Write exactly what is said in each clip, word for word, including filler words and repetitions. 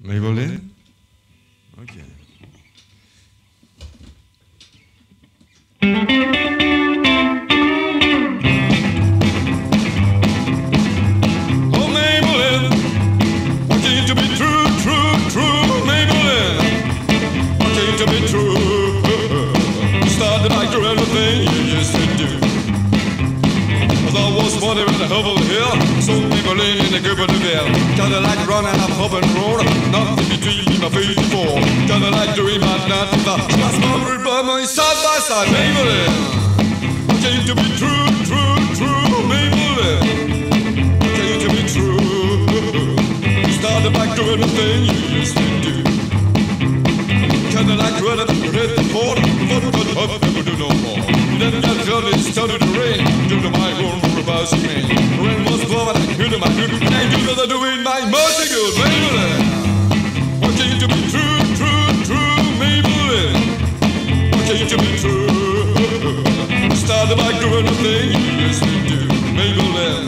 Maybelene? Ok. Oh Maybelene, why can't you be true, true, true, Maybelene? Why can't you be true? Started back to everything you used to do. I was wondering the hell over here, so Maybelene in the good of the bell. Kinda like running up up and road, nothing between me my feet before. Kinda like doing my nothing, my smother by my side by side, Maybelene. Can't you be true, true, true, Maybelene? Can't you be true? Started back doing the thing you used to do. Kinda like running up the red board, but but up never do no more. Then got done, it started to rain. Do to my room for a buzzing rain. Rain was blowing, I could do my good. And I do another doing my mercy good, Maybelene. Why can't you be true, true, true, Maybelene? Why can't you be true? Started by doing the thing you used to do, Maybelene.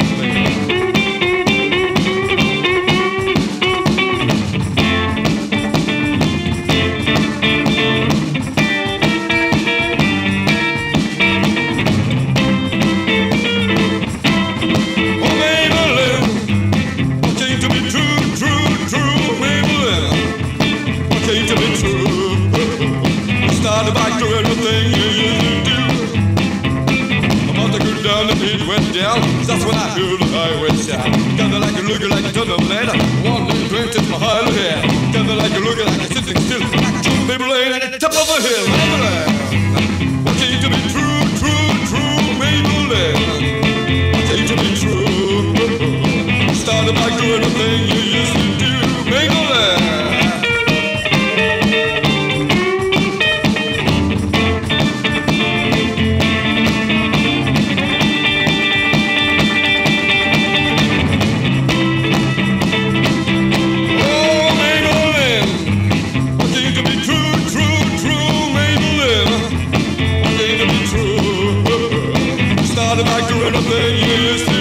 Started back to everything you used to do. I'm about to go down, the beat went down. That's when I heard the highway sound. Kinda like a looking like a ton of lead. One little drink to my high head. Kinda like a looking like a sitting still. Like two Maybelene at the top of a hill. Maybelene, why can't you be true, true, true, Maybelene? Why can't you be true? Started back to everything you used to do, Maybelene. Started back to anything you used to